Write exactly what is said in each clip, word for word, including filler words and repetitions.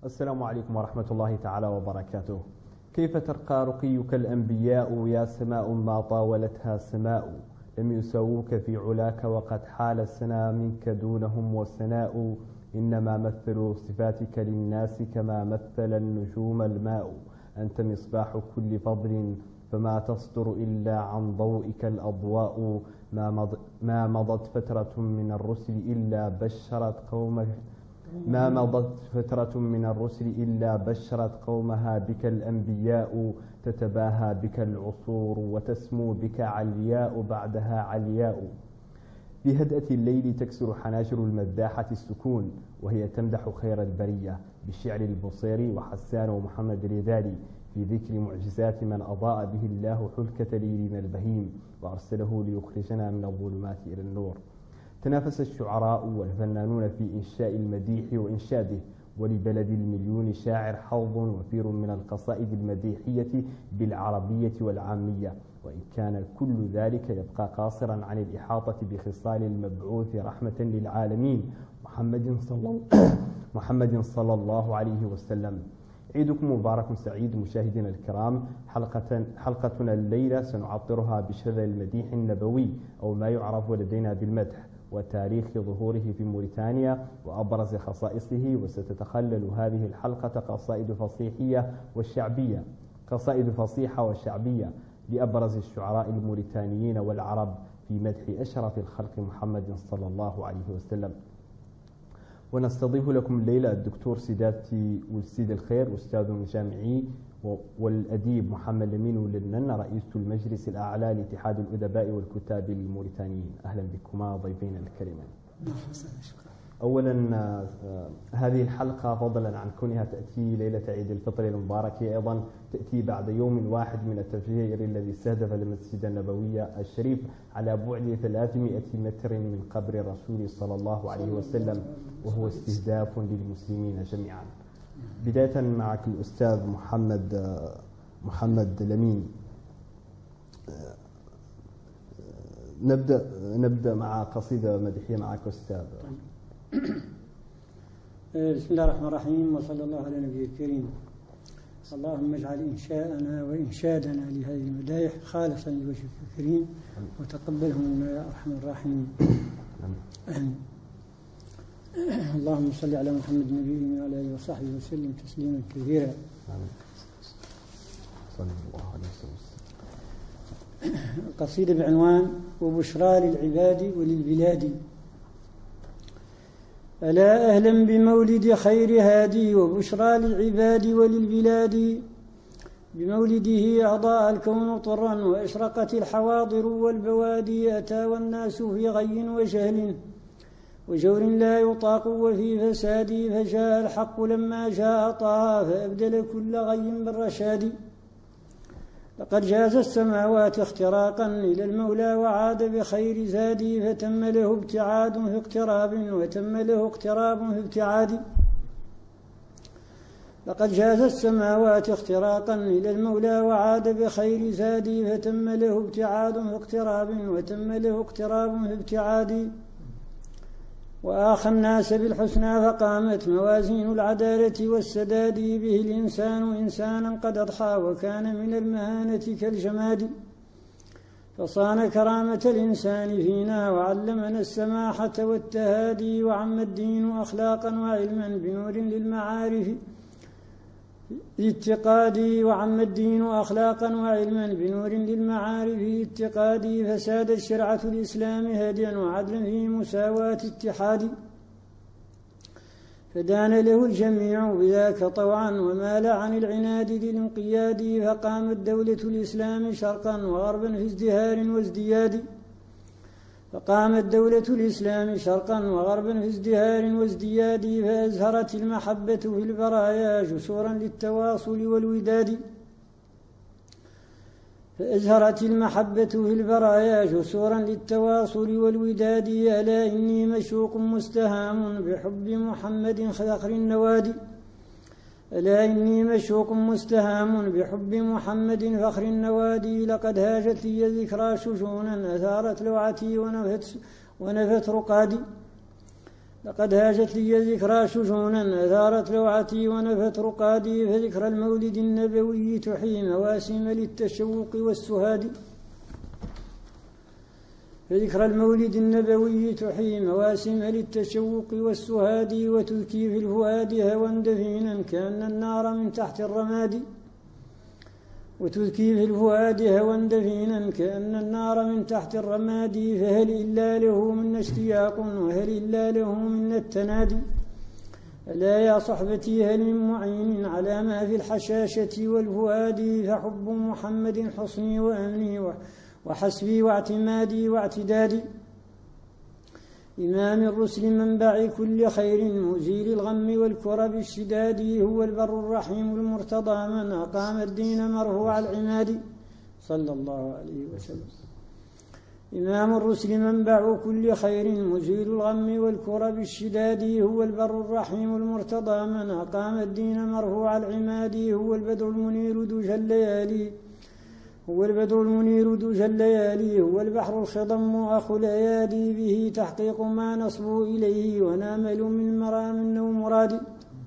السلام عليكم ورحمة الله تعالى وبركاته. كيف ترقى رقيك الأنبياء يا سماء ما طاولتها سماء، لم يساووك في علاك وقد حال السنا منك دونهم والسناء، إنما مثلوا صفاتك للناس كما مثل النجوم الماء، أنت مصباح كل فضل فما تصدر إلا عن ضوئك الأضواء، ما, مض ما مضت فترة من الرسل إلا بشرت قومك ما مضت فترة من الرسل إلا بشرت قومها بك الأنبياء، تتباهى بك العصور وتسمو بك علياء بعدها علياء. بهدأة الليل تكسر حناجر المداحة السكون، وهي تمدح خير البرية بشعر البصيري وحسان ومحمد الرذالي في ذكر معجزات من أضاء به الله حلكة ليلنا البهيم وأرسله ليخرجنا من الظلمات إلى النور. تنافس الشعراء والفنانون في إنشاء المديح وإنشاده، ولبلد المليون شاعر حظ وفير من القصائد المديحية بالعربية والعامية، وإن كان كل ذلك يبقى قاصرا عن الإحاطة بخصال المبعوث رحمة للعالمين محمد صلى محمد صلى الله عليه وسلم. عيدكم مبارك سعيد مشاهدينا الكرام. حلقة حلقتنا الليلة سنعطرها بشذا المديح النبوي أو ما يعرف لدينا بالمدح، وتاريخ ظهوره في موريتانيا وأبرز خصائصه. وستتخلل هذه الحلقة قصائد فصيحية والشعبية قصائد فصيحة والشعبية لأبرز الشعراء الموريتانيين والعرب في مدح أشرف الخلق محمد صلى الله عليه وسلم. ونستضيف لكم الليلة الدكتور سيداتي والسيد الخير أستاذ جامعي والأديب محمد لمين ولنن رئيس المجلس الأعلى لاتحاد الأدباء والكتاب الموريتانيين. أهلا بكما ضيفين الكريمين. أولا هذه الحلقة فضلا عن كونها تأتي ليلة عيد الفطر المبارك أيضا تأتي بعد يوم واحد من التفجير الذي استهدف المسجد النبوي الشريف على بعد ثلاثمائة متر من قبر الرسول صلى الله عليه وسلم، وهو استهداف للمسلمين جميعا. بداية معك الأستاذ محمد محمد لمين. نبدأ نبدأ مع قصيدة مدحية معك أستاذ. بسم الله الرحمن الرحيم، وصلى الله على نبي الكريم. اللهم اجعل إنشاءنا وإنشادنا لهذه المدايح خالصا لوجهك الكريم، وتقبله منا يا أرحم الراحمين. آمين. اللهم صل على محمد النبي وعلى آله وصحبه وسلم تسليما كثيرا. آمين. صلى الله عليه وسلم. قصيدة بعنوان وبشرى للعباد وللبلاد. ألا أهلا بمولد خير هادي، وبشرى للعباد وللبلاد. بمولده أضاء الكون طرا، وأشرقت الحواضر والبوادي. أتى والناس في غي وجهل وجور لا يطاق وفي فساد، فجاء الحق لما جاء طه، فأبدل كل غي بالرشاد. لقد جاز السماوات اختراقا إلى المولى، وعاد بخير زاد. فتم له ابتعاد في اقتراب، وتم له اقتراب في ابتعاد. لقد جاز السماوات اختراقا إلى المولى، وعاد بخير زاد. فتم له ابتعاد في اقتراب، وتم له اقتراب في ابتعاد. وآخى الناس بالحسنى، فقامت موازين العدالة والسداد. به الإنسان إنسانا قد أضحى، وكان من المهانة كالجماد. فصان كرامة الإنسان فينا، وعلمنا السماحة والتهادي. وعم الدين أخلاقا وعلما بنور للمعارف اتقادي. وعم الدين أخلاقا وعلما بنور للمعارف اتقادي. فسادت شرعة الإسلام هديا وعدلا في مساواة اتحاد. فدان له الجميع بذاك طوعا، ومال عن العناد للانقياد. فقامت دولة الإسلام شرقا وغربا في ازدهار وازدياد. فقامت دولة الإسلام شرقا وغربا في ازدهار وازدياد. فأزهرت المحبة في البرايا جسورا للتواصل والوداد. فأزهرت المحبة في البرايا جسورا للتواصل والوداد. ألا إني مشوق مستهام بحب محمد فخر النوادي. ألا إني مشوق مستهام بحب محمد فخر النوادي. لقد هاجت لي ذكرى شجونا أثارت لوعتي ونفت, ونفت رقادي. لقد هاجت لي ذكرى شجونا أثارت لوعتي ونفت رقادي، فذكرى المولد النبوي تحيي مواسم للتشوق والسهاد. فذكرى المولد النبوي تحيي مواسم للتشوق والسهاد، وتذكي في الفؤاد هوى دفينا كأن النار من تحت الرماد. وتذكي في الفؤاد هوى دفينا كأن النار من تحت الرماد، فهل إلا له من اشتياق وهل إلا له من التنادي. ألا يا صحبتي هل من معين على ما في الحشاشة والفؤاد، فحب محمد حصني وأمني وحسبي واعتمادي واعتدادي. إمام الرسل منبع كل خير مزيل الغم والكرب الشداد، هو البر الرحيم المرتضى من أقام الدين مرفوع العماد صلى الله عليه وسلم. إمام الرسل منبع كل خير مزيل الغم والكرب الشداد، هو البر الرحيم المرتضى من أقام الدين مرفوع العماد. هو البدر المنير دوج الليالي هو البدر المنير دوج الليالي، هو البحر الخضم أخو الأيادي، به تحقيق ما نصبو إليه ونامل من مرام ومراد.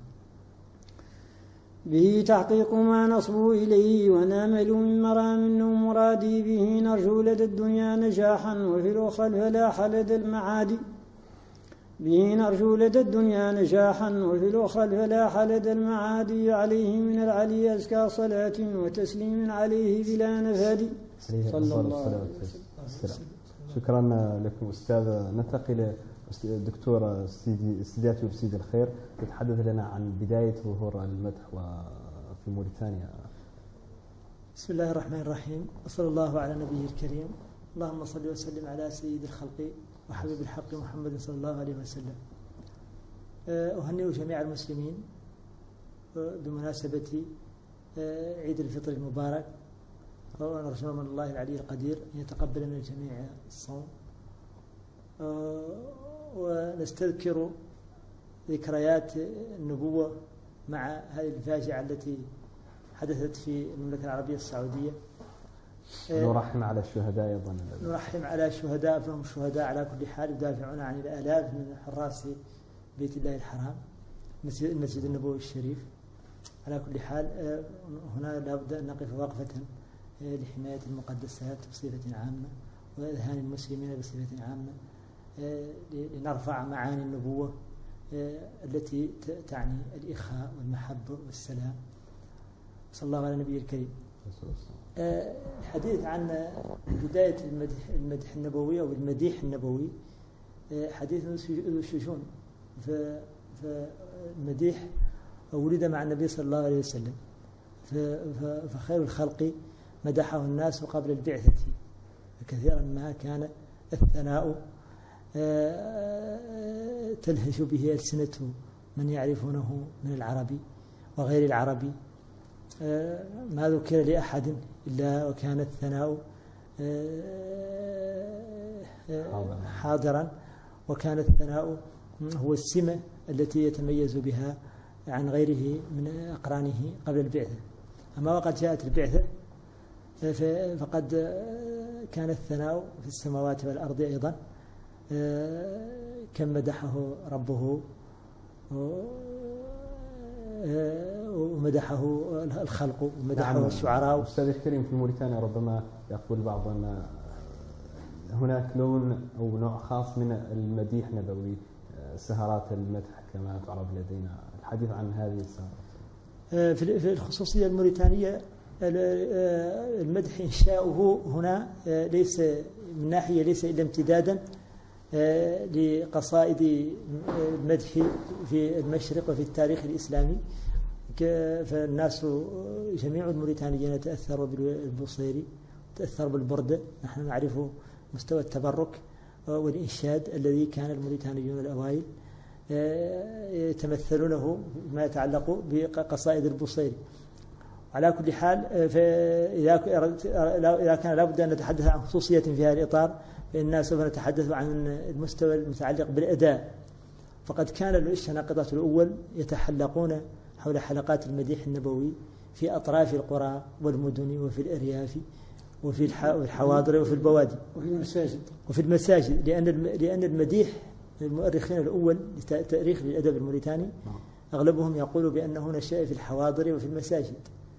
به تحقيق ما نصبو إليه ونامل من مرام ومراد، به نرجو لدى الدنيا نجاحا وفي الأخرى الفلاح لدى المعاد. به نرجو لدى الدنيا نجاحا وفي الأخرى الفلاح لدى المعاد. عليه من العلي أزكى صلاة وتسليم عليه بلا نفاد صلى الله عليه وسلم. شكرا لكم أستاذ. ننتقل الدكتور استدياتي وبسيد الخير يتحدث لنا عن بداية ظهور المدح في موريتانيا. بسم الله الرحمن الرحيم، وصلى الله على نبيه الكريم. اللهم صل وسلم على سيد الخلق وحبيب الحق محمد صلى الله عليه وسلم. أهنئ جميع المسلمين بمناسبة عيد الفطر المبارك، ونرجو من الله العلي القدير أن يتقبل من الجميع الصوم، ونستذكر ذكريات النبوة مع هذه الفاجعة التي حدثت في المملكة العربية السعودية. نرحم على الشهداء أيضا. نرحم على الشهداء، فهم الشهداء على كل حال يدافعون عن الآلاف من حراس بيت الله الحرام المسجد النبوي الشريف. على كل حال هنا لابد أن نقف وقفة لحماية المقدسات بصفة عامة وإذهان المسلمين بصفة عامة، لنرفع معاني النبوة التي تعني الإخاء والمحبة والسلام. صلى الله على النبي الكريم. الحديث عن بداية المدح, المدح النبوي أو المديح النبوي حديث ذو شجون. فالمديح ولد مع النبي صلى الله عليه وسلم، فخير الخلق مدحه الناس قبل البعثة، فكثيرا ما كان الثناء تلهج به ألسنة من يعرفونه من العربي وغير العربي. ما ذكر لأحد إلا وكان الثناء حاضرا، وكان الثناء هو السمة التي يتميز بها عن غيره من أقرانه قبل البعثة. أما وقد جاءت البعثة فقد كان الثناء في السماوات والأرض أيضا، كم مدحه ربه ومدحه الخلق ومدحه نعم. الشعراء. أستاذ الكريم، في موريتانيا ربما يقول بعض أن هناك لون أو نوع خاص من المديح النبوي، سهرات المدح كما تعرف لدينا. الحديث عن هذه السهرات. في الخصوصية الموريتانية المدح إنشاؤه هنا ليس من ناحية ليس إلا امتدادا لقصائد المدح في المشرق وفي التاريخ الإسلامي. فالناس جميع الموريتانيين يتأثروا بالبوصيري، تأثر بالبردة. نحن نعرف مستوى التبرك والإنشاد الذي كان الموريتانيون الأوائل يتمثلونه ما يتعلق بقصائد البوصيري. على كل حال، إذا كان لابد أن نتحدث عن خصوصية في هذا الإطار، فإننا سوف نتحدث عن المستوى المتعلق بالأداء. فقد كان الشناقطة الأول يتحلقون حول حلقات المديح النبوي في أطراف القرى والمدن وفي الأرياف وفي الحواضر وفي البوادي وفي المساجد وفي المساجد لأن لأن المديح المؤرخين الأول لتاريخ الأدب الموريتاني أغلبهم يقول بأنه نشأ في الحواضر وفي المساجد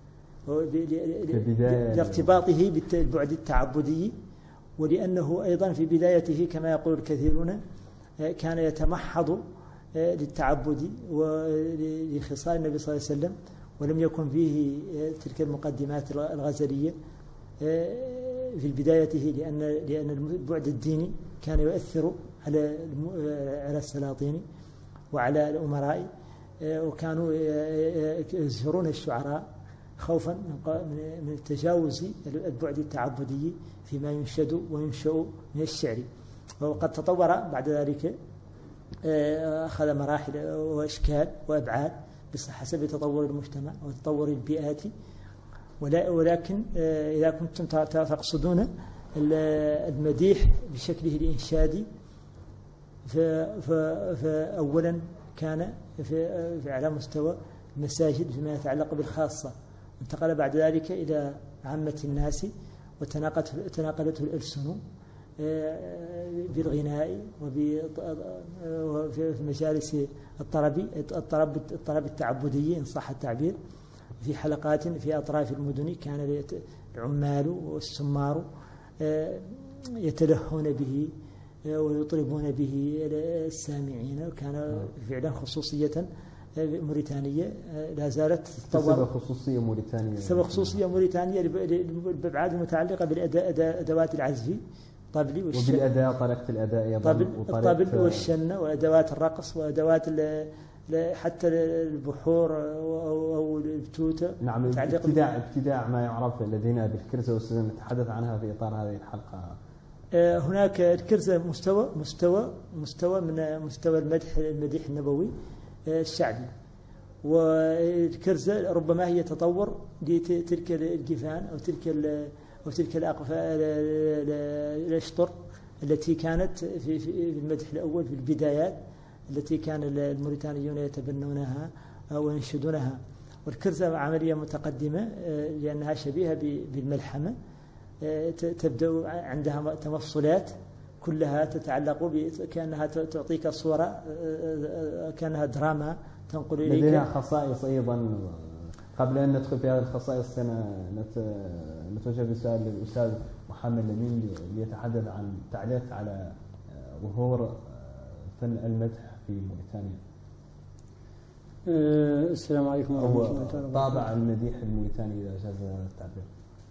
لارتباطه بالبعد التعبدي، ولأنه أيضا في بدايته كما يقول الكثيرون كان يتمحض للتعبد ولخصال النبي صلى الله عليه وسلم، ولم يكن فيه تلك المقدمات الغزلية في بدايته، لأن لأن البعد الديني كان يؤثر على على السلاطين وعلى الأمراء، وكانوا يزهرون الشعراء خوفا من تجاوز البعد التعبدي فيما ينشد وينشأ من الشعر. وقد تطور بعد ذلك، أخذ مراحل وأشكال وأبعاد بحسب تطور المجتمع وتطور البيئات، ولكن إذا كنتم تقصدون المديح بشكله الإنشادي فأولا كان في على مستوى المساجد فيما يتعلق بالخاصة، انتقل بعد ذلك إلى عامة الناس، وتناقلته الألسن بالغناء وفي مجالس الطرب الطرب الطرب التعبدي إن صح التعبير، في حلقات في أطراف المدن كان العمال والسمار يتلهون به ويطربون به السامعين، وكان فعلا خصوصية موريتانية لا زالت تتطور. سبب خصوصية موريتانية سبب خصوصية موريتانية بالأبعاد المتعلقة بالأدوات العزف طبلي والشن، وبالأداء طريقة الأداء طبل الطبل والشن وأدوات الرقص وأدوات حتى البحور أو البتوتة. نعم، ابتداع ابتداع ما يعرف لدينا بالكرزة ونتحدث عنها في إطار هذه الحلقة. هناك الكرزة مستوى مستوى مستوى من مستوى المدح المديح النبوي الشعبي، والكرزة ربما هي تطور لتلك الجفان أو تلك أو تلك الأشطر التي كانت في في المدح الأول في البدايات التي كان الموريتانيون يتبنونها وينشدونها. والكرزة عملية متقدمة لأنها شبيهة بالملحمة، تبدأ عندها تمثلات كلها تتعلق كأنها تعطيك صورة كأنها دراما تنقل إليك. لديها خصائص أيضا. قبل أن ندخل في هذه الخصائص نتوجه بسؤال للأستاذ محمد لمين ليتحدث عن تعليق على ظهور فن المدح في موريتانيا. أه السلام عليكم ورحمة الله وبركاته. طابع المديح الموريتاني إذا جاز هذا التعبير.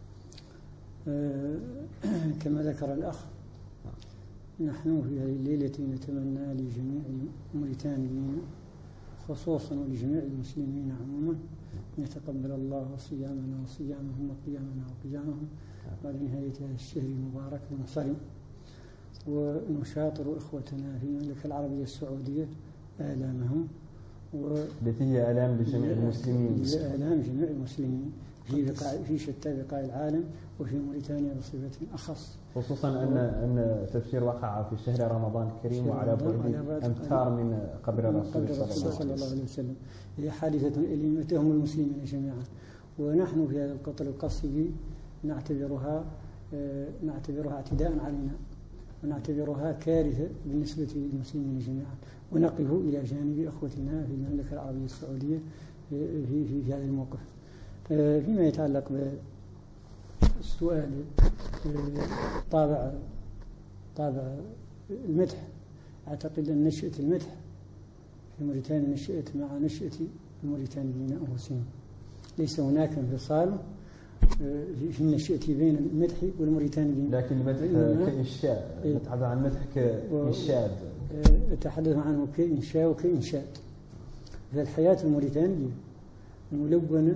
أه كما ذكر الأخ، نحن في هذه الليلة نتمنى لجميع الموريتانيين خصوصا ولجميع المسلمين عموما أن يتقبل الله صيامنا وصيامهم وقيامنا وقيامهم بعد نهاية هذا الشهر المبارك المنصرم، ونشاطر إخوتنا في المملكة العربية السعودية آلامهم التي هي آلام لجميع المسلمين آلام جميع المسلمين في بقاع في شتى بقاع العالم وفي موريتانيا بصفة أخص، خصوصا أن أن التبشير وقع في شهر رمضان الكريم وعلى بعد أمتار من قبر الرسول صلى الله عليه وسلم. هي حادثة أليمة تهم المسلمين جميعا، ونحن في هذا القطر القصير نعتبرها نعتبرها اعتداء علينا، ونعتبرها كارثة بالنسبة للمسلمين جميعا، ونقف إلى جانب أخوتنا في المملكة العربية السعودية في, في, في هذا الموقف. فيما يتعلق بالسؤال طابع طابع المدح، أعتقد أن نشأة المدح في موريتانيا نشأت مع نشأة الموريتانيين أنفسهم، ليس هناك انفصال في النشأة بين المدح والموريتانيين. لكن المدح كإنشاء، نتحدث عن المدح كإنشاد، أتحدث عنه كإنشاء وكإنشاد. فالحياة الموريتانية ملونة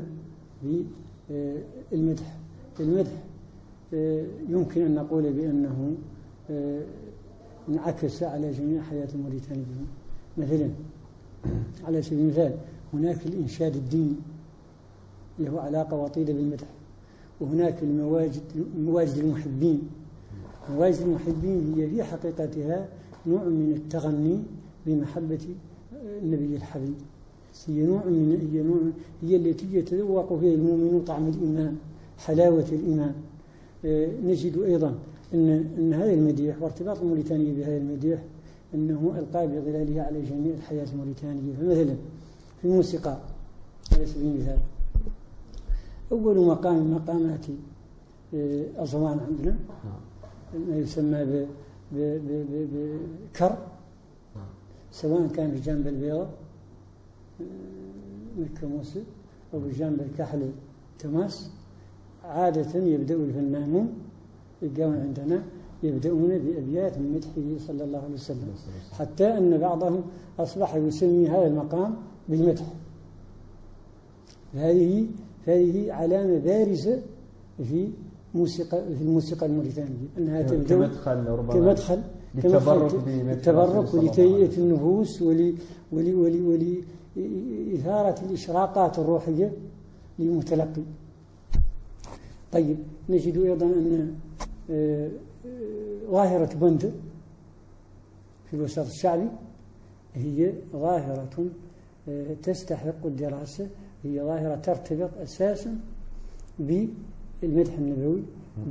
بالمدح. المدح يمكن أن نقول بأنه انعكس على جميع حياة الموريتانيين. مثلا على سبيل المثال هناك الإنشاد الديني له علاقة وطيدة بالمدح، وهناك المواجد مواجد المحبين. مواجد المحبين هي في حقيقتها نوع من التغني بمحبة النبي الحبيب، هي نوع من هي نوع هي التي يتذوق فيها المؤمن طعم الإيمان، حلاوة الإيمان. نجد أيضا أن أن هذا المديح وارتباط الموريتاني بهذا المديح أنه ألقى بظلاله على جميع الحياة الموريتانية. فمثلا في الموسيقى على سبيل المثال، أول مقام من مقامات أصوان عندنا ما يسمى بكر، سواء كان في جانب البيضاء مكة موسى أو بجانب الكحل تماس، عادة يبدأ الفنانون يلقون عندنا يبدأون بأبيات من مدحه صلى الله عليه وسلم، حتى أن بعضهم أصبح يسمي هذا المقام بالمدح. هذه هذه علامة بارزة في موسيقى في الموسيقى الموريتانية، أنها تبدأ كمدخل ربما كمدخل للتبرك بالتبرك ولتهيئة النفوس ولي ولي ولي ولي إثارة الإشراقات الروحية للمتلقي. طيب، نجد أيضا أن ظاهرة بند في الوسط الشعبي هي ظاهرة تستحق الدراسة، هي ظاهرة ترتبط أساسا بالمدح النبوي،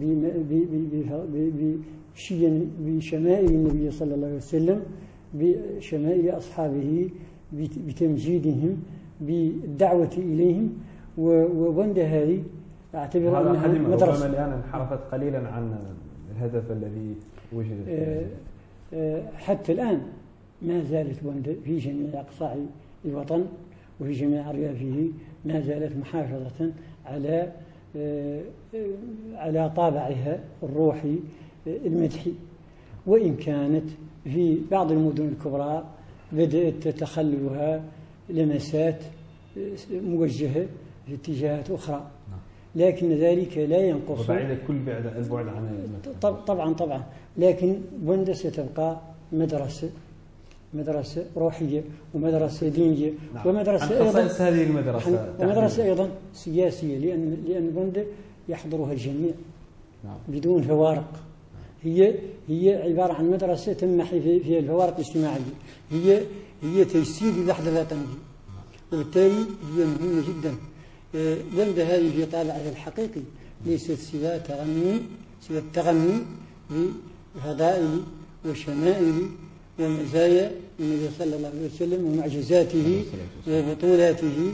بشمائل النبي صلى الله عليه وسلم، بشمائل أصحابه، بتمجيدهم، بالدعوة إليهم. وبند هذه أعتبر أنها مدرسة. ربما الآن انحرفت قليلا عن الهدف الذي وجد أه أه حتى الآن ما زالت بند في جميع أقطاع الوطن وفي جميع أريافه ما زالت محافظة على أه على طابعها الروحي المدحي، وإن كانت في بعض المدن الكبرى بدأت تتخللها لمسات موجهة في اتجاهات أخرى، لكن ذلك لا ينقص وبعيد كل بعد البعد عن طبعا طبعا لكن بند ستبقى مدرسة مدرسة روحية ومدرسة دينية. نعم. ومدرسة أيضا هذه المدرسة ومدرسة أيضا سياسية، لأن لأن بند يحضرها الجميع. نعم. بدون فوارق. هي هي عبارة عن مدرسة تمنح في الفوارق الاجتماعية، هي هي تجسيد الوحدة الوطنية، وبالتالي هي مهمة جدا. بند هذه في طابعها الحقيقي ليست سوى تغني سوى التغني بفضائل وشمائل ومزايا النبي صلى الله عليه وسلم ومعجزاته وبطولاته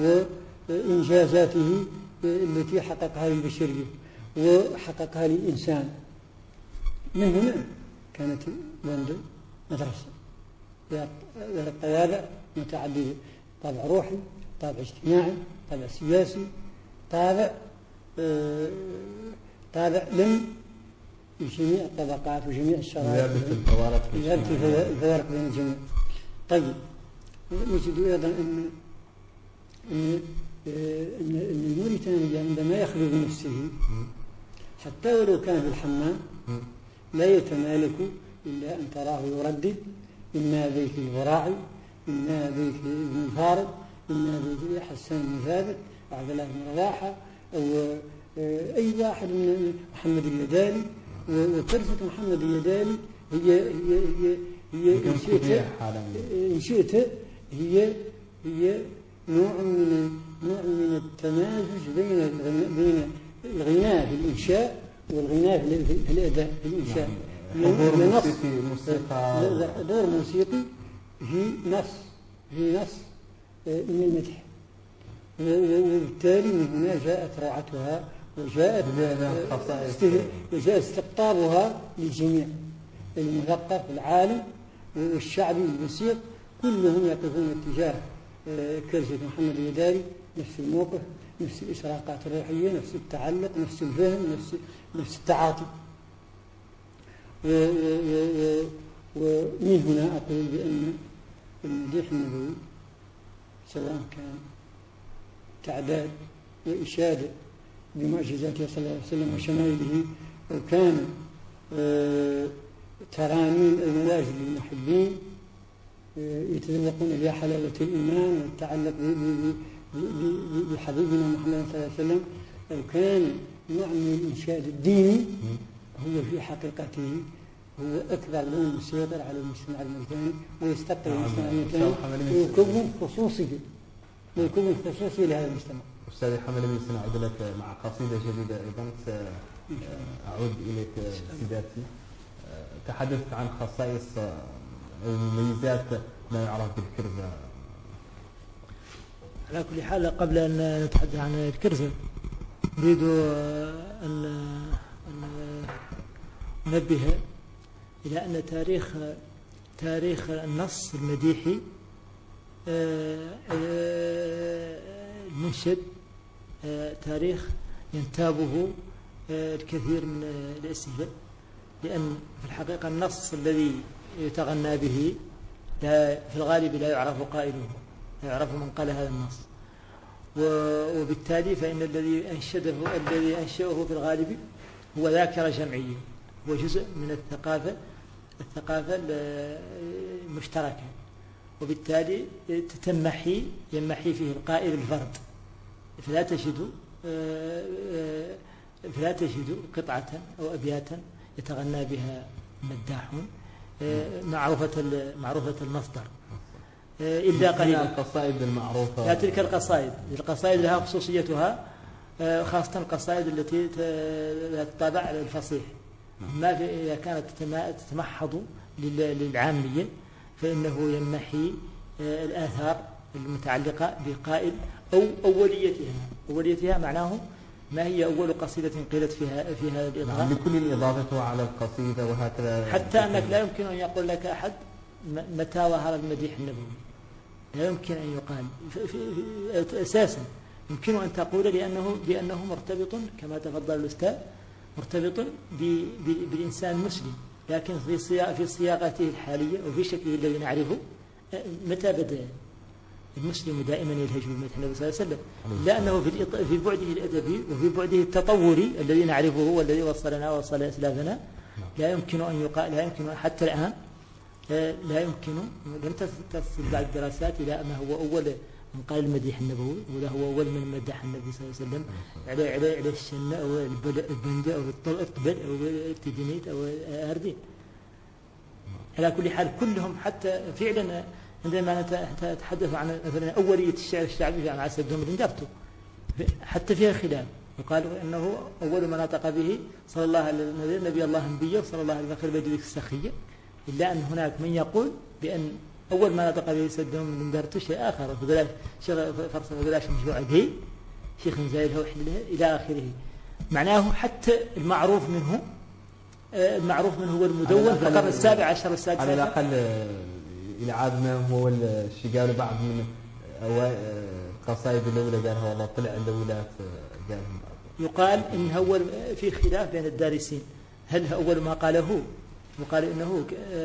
وإنجازاته التي حققها للبشرية وحققها للإنسان. من هنا كانت بند مدرسة ذات طوابع متعددة، طابع روحي، طابع اجتماعي، طابع سياسي، طابع آه طابع لم بجميع الطبقات وجميع الشرائح، الفوارق بين الجميع. طيب، نجد أيضا أن أن أن الموريتاني عندما يخلو بنفسه حتى ولو كان في الحمام لا يتمالك إلا أن تراه يردد: إنا بيت البراعي، إنا بيت ابن فارض، إنا بيت حسان بن ثابت، عبد الله بن رواحة، أو أي واحد من محمد اليدالي. وفلسفة محمد اليدالي هي هي هي هي إن شئت إن شئت هي هي نوع من نوع من التمازج بين بين الغناء في الإنشاء والغناء في الأداء في الإنشاء. دور موسيقي موسيقى دور موسيقي في نص في نص من المدح، وبالتالي من هنا جاءت روعتها وجاءت وجاء استقطابها للجميع، المثقف العالم والشعبي البسيط كلهم يقفون اتجاه كرسي محمد اليدالي، نفس الموقف، نفس الإشراقات الروحية، نفس التعلق، نفس الفهم، نفس نفس التعاطي. ومن هنا أقول بأن المديح النبوي سواء كان تعداد وإشادة بمعجزاته صلى الله عليه وسلم وشمائله، وكان ترانيم المواجد للمحبين يتذوقون بها حلاوة الإيمان والتعلق بحبيبنا محمد صلى الله عليه وسلم، وكان نوع من الإنشاد الديني هو في حقيقته هو أكبر لون يسيطر على المجتمع الموريتاني ويستقطب المجتمع الموريتاني ويكون خصوصية ويكون خصوصي لهذا المجتمع. أستاذ حمد الأمين، سنعود لك مع قصيدة جديدة أيضا. سأعود إليك سيداتي. تحدثت عن خصائص مميزات ما يعرف بالكرزة؟ على كل حال قبل أن نتحدث عن الكرزة نريد أن ننبه إلى أن تاريخ تاريخ النص المديحي المنشد تاريخ ينتابه الكثير من الأسئلة، لأن في الحقيقة النص الذي يتغنى به لا في الغالب لا يعرف قائله، لا يعرف من قال هذا النص، وبالتالي فإن الذي أنشده الذي أنشأه في الغالب هو ذاكرة جمعية، هو جزء من الثقافة الثقافة المشتركة، وبالتالي تتمحي يمحي فيه القائل الفرد، فلا تجد فلا تجد قطعة أو أبياتا يتغنى بها مداحون معروفة معروفة المصدر إلا قليلا. القصائد المعروفة لا تلك القصائد، القصائد لها خصوصيتها، خاصة القصائد التي تتابع الفصيح، ما إذا كانت تتمحض للعامية فإنه يمحي الآثار المتعلقة بقائل أو أوليتها. أوليتها معناه ما هي أول قصيدة قيلت فيها في هذا الإضافة، لكل الإضافة على القصيدة وهكذا، حتى أنك لا يمكن أن يقول لك أحد متى ظهر المديح النبوي، لا يمكن أن يقال أساسا، يمكن أن تقول لأنه بأنه مرتبط كما تفضل الأستاذ، مرتبط بالإنسان المسلم، لكن في في صياغته الحالية وفي شكله الذي نعرفه متى بدأ المسلم دائما يلهج بمدح النبي صلى الله عليه وسلم، لأنه في في بعده الأدبي وفي بعده التطوري الذي نعرفه والذي وصلنا ووصل أسلافنا، لا يمكن أن يقال، لا يمكن حتى الآن لا يمكن، لم تصل بعد الدراسات إلى ما هو أول من قال المديح النبوي ولا هو أول من مدح النبي صلى الله عليه وسلم على على على الشنة أو البندة أو الطبل أو التدنيت أو الأردين. على كل حال كلهم حتى فعلا عندما نتحدث عن مثلا أولية الشعر الشعبي عن عسى الدوم درته حتى فيها خلاف، وقالوا أنه أول ما نطق به صلى الله عليه وسلم نبي الله نبيه صلى الله عليه وسلم بديك السخية، إلا أن هناك من يقول بأن أول ما نطق به سدهم من درته شيء آخر، فبلاش فرصة فبلاش مشروع به شيخ زايد وحله إلى آخره. معناه حتى المعروف منه المعروف منه هو المدون في القرن السابع عشر السادس على الأقل إلى عاد ما هو الشيء قالوا بعض من القصائد الأولى قالها والله طلع عنده ولاة قالهم، يقال إن أول في خلاف بين الدارسين، هل أول ما قاله وقال إنه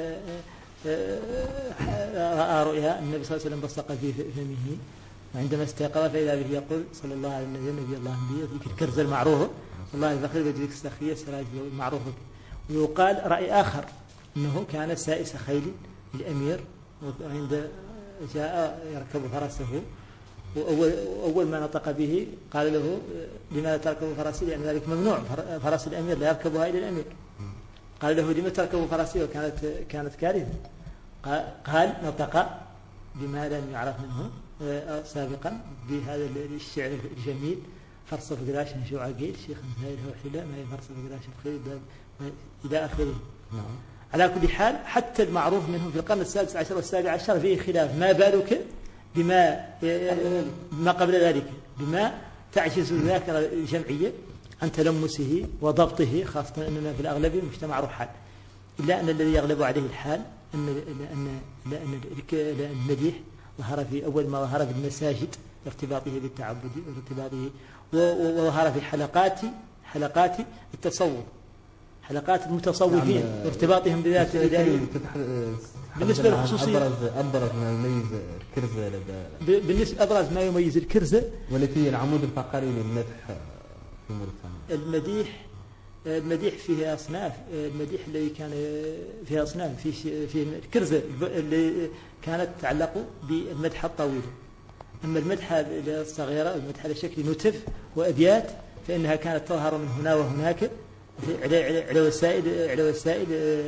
رأى رؤيا النبي صلى الله عليه وسلم بصق في فمه، وعندما استيقظ فإذا به يقول صلى الله عليه وسلم نبي الله نبيه ذيك الكرزة المعروفة صلى الله عليه وسلم ذيك السخية سراج المعروفة. ويقال رأي آخر أنه كان سائس خيل الأمير، وعند جاء يركب فرسه وأول أول ما نطق به قال له لماذا تركب فرسي؟ لأن ذلك ممنوع، فرس الأمير لا يركبها إلى الأمير. قال له لما تركب فرسي؟ وكانت كانت كارثة. قال نطق بما لم يعرف منه سابقا بهذا الشعر الجميل، فرصة قراش نشوع عقيل شيخ زايد وحلا ما هي فرصة قراش الخير إلى آخره. نعم. على كل حال حتى المعروف منه في القرن السادس عشر والسابع عشر فيه خلاف، ما بالك بما ما قبل ذلك، بما تعجز الذاكرة الجمعية عن تلمسه وضبطه، خاصة أننا في الأغلب مجتمع رحال، إلا أن الذي يغلب عليه الحال أن أن أن المديح ظهر في أول ما ظهر في المساجد ارتباطه بالتعبد وارتباطه، وظهر في حلقات حلقات التصوف، حلقات المتصوفين وارتباطهم بذات الإلهي. بالنسبة للخصوصية أبرز ما يميز الكرزة لدى بالنسبة أبرز ما يميز الكرزة والتي العمود الفقري للمدح في موريتانيا. المديح المديح فيه أصناف، المديح الذي كان فيه أصناف في في الكرزة اللي كانت تتعلق بالمدح الطويل، أما المدحة الصغيرة والمدحة على شكل نتف وأبيات فإنها كانت تظهر من هنا وهناك على على وسائل على وسائل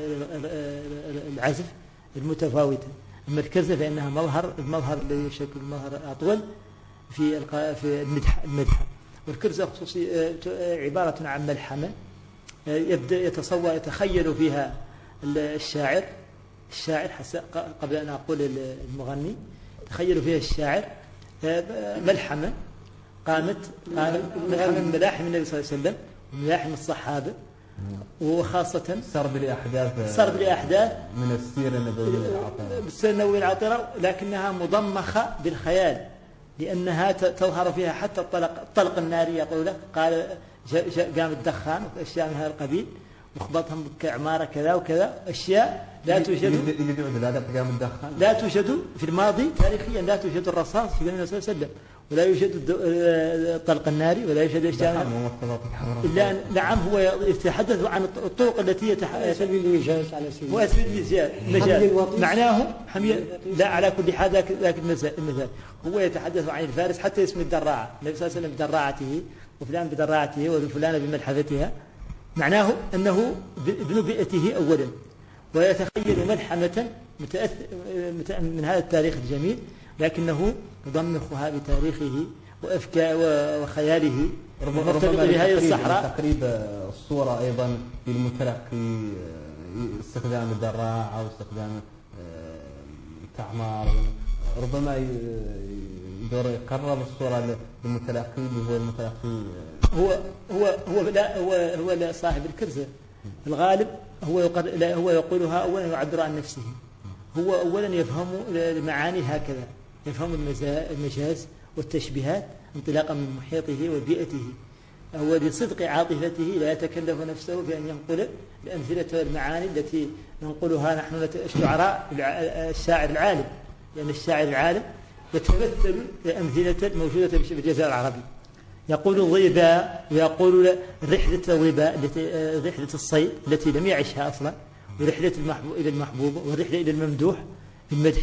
العزف المتفاوتة. أما الكرزة فإنها مظهر المظهر الذي يشكل مظهر أطول في في المدح المدحة. والكرزة خصوصي عبارة عن ملحمة يبدأ يتصور يتخيل فيها الشاعر الشاعر قبل أن أقول المغني، تخيلوا فيها الشاعر ملحمة قامت ملحمة من ملاحم النبي صلى الله عليه وسلم وملاحم الصحابة، وخاصة سرد لأحداث سرد لأحداث من السيرة النبوية العطرة السيرة النبوية العطرة، لكنها مضمخة بالخيال، لأنها تظهر فيها حتى الطلق الطلق الناري. يقول لك قال قام الدخان وأشياء من هذا القبيل، وخبطهم كعمارة كذا وكذا، أشياء لا توجد لا توجد في الماضي تاريخيا، لا توجد الرصاص في النبي صلى الله عليه وسلم، ولا يوجد الطلق الناري، ولا يوجد أشياء إلا أن نعم هو يتحدث عن الطرق التي يتحدث المجاز على سبيل هو المجاز معناه حمية لا على كل حال، لكن المثال هو يتحدث عن الفارس حتى اسم الدراعة، النبي صلى الله عليه وسلم بدراعته وفلان بدراعته وفلان بملحفتها، معناه أنه ابن بيئته أولا، ويتخيل ملحمة من هذا التاريخ الجميل، لكنه يضمخها بتاريخه وأفكاره وخياله مرتبط بهذه الصحراء. تقريب الصورة أيضا للمتلقي، استخدام الدراع أو استخدام التعمار، ربما يدور يقرب الصورة للمتلقي اللي هو المتلقي هو هو هو لا هو هو لا صاحب الكرزة الغالب، هو لا هو يقولها أولا يعبر عن نفسه، هو أولا يفهم المعاني هكذا، يفهم المجاز والتشبيهات انطلاقا من محيطه وبيئته، هو لصدق عاطفته لا يتكلف نفسه بأن ينقل الأمثلة والمعاني التي ننقلها نحن الشعراء الشاعر العالم، لأن الشاعر العالم يتمثل الأمثلة الموجودة في الجزائر العربي، يقول الظيباء ويقول رحلة الظيباء التي رحلة الصيد التي لم يعيشها أصلا، ورحلة المحبوب إلى المحبوب، والرحلة إلى الممدوح بالمدح،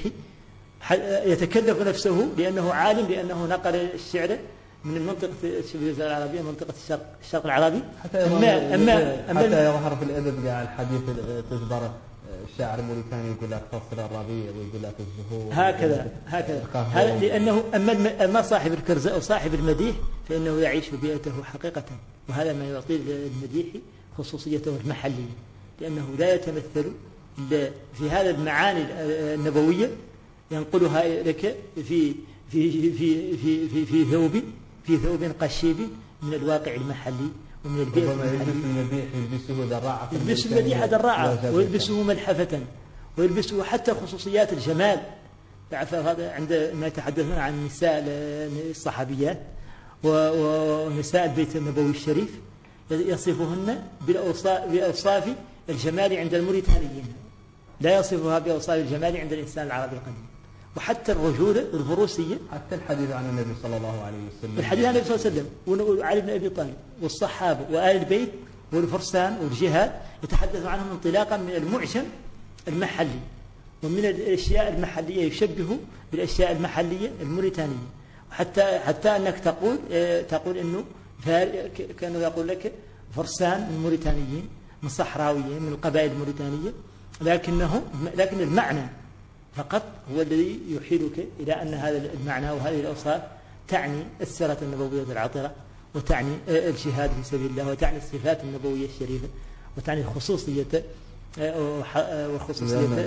يتكلف نفسه لأنه عالم، لأنه نقل الشعر من منطقة الجزائر العربية، منطقة الشرق الشرق العربي، حتى أما أما حتى يظهر في الأدب قاع الحديث تجبر الشاعر الموريتاني يقول لك فصل الربيع ويقول لك الزهور هكذا هكذا هذا لأنه أما أما صاحب الكرزة أو صاحب المديح فإنه يعيش بيئته حقيقة، وهذا ما يعطي المديح خصوصيته المحلية، لأنه لا يتمثل في هذا المعاني النبوية ينقلها لك في في في في في في ثوب في ثوب قشيب من الواقع المحلي ومن البيئة المحلية. يلبسه دراعة، يلبس المديح دراعة، ويلبسه ملحفة، ويلبسه حتى خصوصيات الجمال. هذا عندما يتحدثون عن النساء الصحابيات ونساء البيت النبوي الشريف يصفهن بأوصاف الجمال عند الموريتانيين، لا يصفها بأوصاف الجمال عند الإنسان العربي القديم. وحتى الرجولة والفروسية، حتى الحديث عن النبي صلى الله عليه وسلم، الحديث عن النبي صلى الله عليه وسلم وعلي بن أبي طالب والصحابة وآل البيت والفرسان والجهاد يتحدث عنهم انطلاقا من المعجم المحلي ومن الأشياء المحلية، يشبه بالأشياء المحلية الموريتانية، حتى حتى أنك تقول تقول إنه كانوا يقول لك فرسان من موريتانيين من صحراويين من القبائل الموريتانية، لكنه لكن المعنى فقط هو الذي يحيلك إلى أن هذا المعنى وهذه الأوصاف تعني السيرة النبوية العطرة، وتعني الجهاد في سبيل الله، وتعني الصفات النبوية الشريفة، وتعني الخصوصية وخصوصية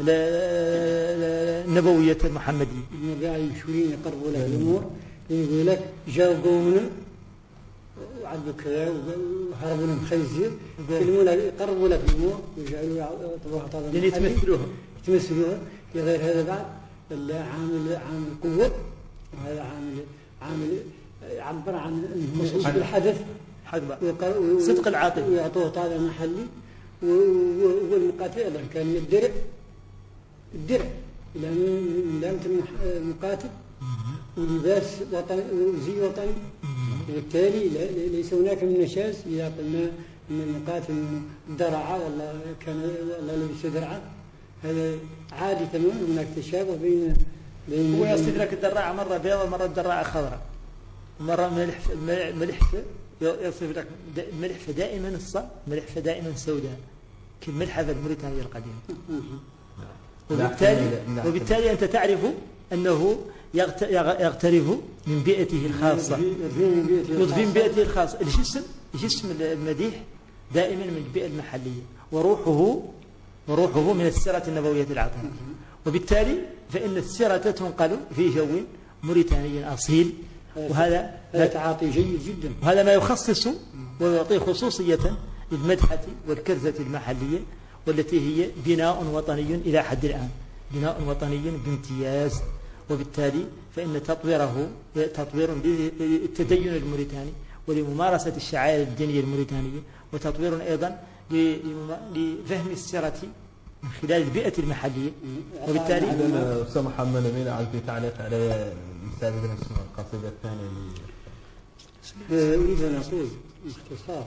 النبوية المحمدية. قاعد يشوفين يقربوا له الأمور، يقول لك جاءوا قومنا وعدوا كذا وهربوا لهم خنزير، يكلمون يقربوا له الأمور ويجعلوا يعطوها طابع لين يتمثلوها يتمثلوها. غير هذا بعد عامل عامل قوة، وهذا عامل عامل يعبر عن الحدث صدق العاطفة ويعطوه طابع محلي. والمقاتل أيضا كان من الدرع الدرع لأنه مقاتل ولباس وطني وزي وطني، وبالتالي ليس هناك من نشاز إذا قلنا أن المقاتل درعة والله كان والله لبس درعة، هذا عادي تماما. هناك تشابه بين بين هو يصف لك الدراعة مرة بيضاء ومرة الدراعة خضراء ومرة ملح ملح يصف لك ملح دائما الصا ملح دائما سوداء كالملحفة الموريتانية القديمة. وبالتالي وبالتالي أنت تعرف أنه يغترف من بيئته الخاصة، يضفي من بيئته الخاصة. الجسم جسم المديح دائما من البيئة المحلية، وروحه وروحه من السيرة النبوية العطرة، وبالتالي فإن السيرة تنقل في جو موريتاني أصيل، وهذا هذا تعاطي جيد جدا، وهذا ما يخصص ويعطي خصوصية للمدحة والكرزة المحلية، والتي هي بناء وطني إلى حد الآن، بناء وطني بامتياز. وبالتالي فإن تطويره تطوير للتدين الموريتاني ولممارسة الشعائر الدينية الموريتانية، وتطوير أيضا لفهم السيرة من خلال البيئة المحلية. وبالتالي أستاذ محمد أمين عاد في تعليق على مساعدة القصيدة الثانية. أريد أن أقول باختصار